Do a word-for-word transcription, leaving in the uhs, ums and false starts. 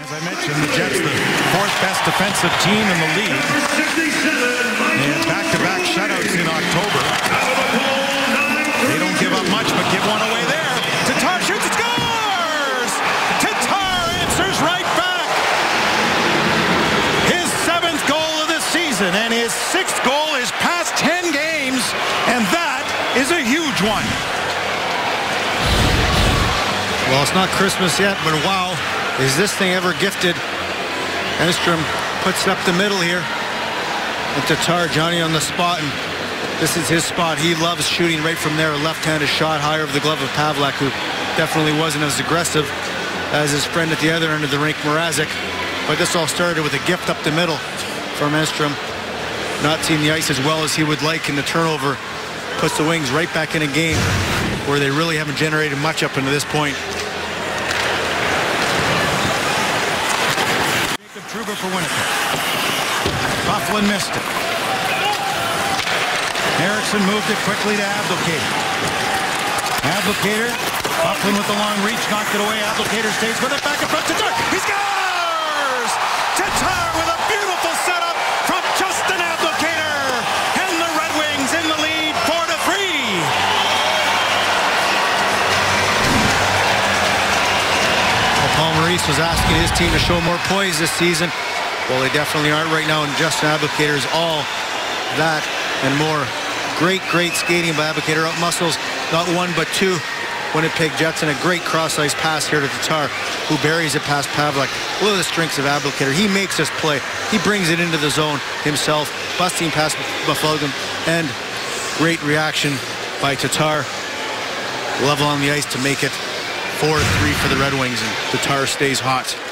As I mentioned, the Jets, the fourth best defensive team in the league. They had back-to-back shutouts in October. They don't give up much, but give one away there. Tatar shoots and scores! Tatar answers right back. His seventh goal of the season and his sixth goal is past ten games, and that is a huge one. Well, it's not Christmas yet, but wow, is this thing ever gifted. Enstrom puts it up the middle here. And Tatar, Johnny on the spot, and this is his spot. He loves shooting right from there. A left-handed shot higher of the glove of Pavelec, who definitely wasn't as aggressive as his friend at the other end of the rink, Mrazek. But this all started with a gift up the middle from Enstrom. Not seeing the ice as well as he would like, and the turnover puts the Wings right back in a game where they really haven't generated much up until this point. Jacob Trouba for Winnipeg. Byfuglien missed it. Eriksson moved it quickly to Abdelkader. Abdelkader, Byfuglien with the long reach, knocked it away. Abdelkader stays with it, back in front. Tatar, he scores! Tatar with a beautiful setup from Justin Abdelkader, and the Red Wings in the lead, four to three. Well, Paul Maurice was asking his team to show more poise this season. Well, they definitely aren't right now, and Justin Abdelkader is all that and more. Great, great skating by Abdelkader. Out muscles, not one but two Winnipeg Jets, and a great cross-ice pass here to Tatar, who buries it past Pavelec. Look at the strengths of Abdelkader. He makes this play. He brings it into the zone himself, busting past Byfuglien, and great reaction by Tatar. Level on the ice to make it four to three for the Red Wings, and Tatar stays hot.